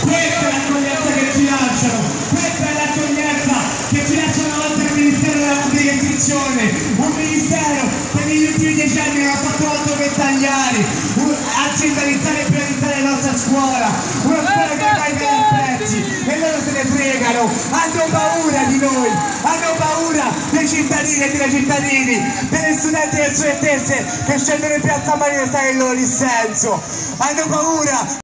Questa è l'accoglienza che ci lasciano, questa è l'accoglienza che ci lasciano oltre al Ministero della Pubblica Istruzione, un ministero che negli ultimi 10 anni non ha fatto altro che tagliare, a centralizzare e privatizzare la nostra scuola, una scuola che va ai prezzi e loro se ne fregano, hanno paura di noi, hanno paura dei cittadini e delle cittadini, delle studenti e delle studentesse che scendono in piazza a manifestare il loro dissenso, hanno paura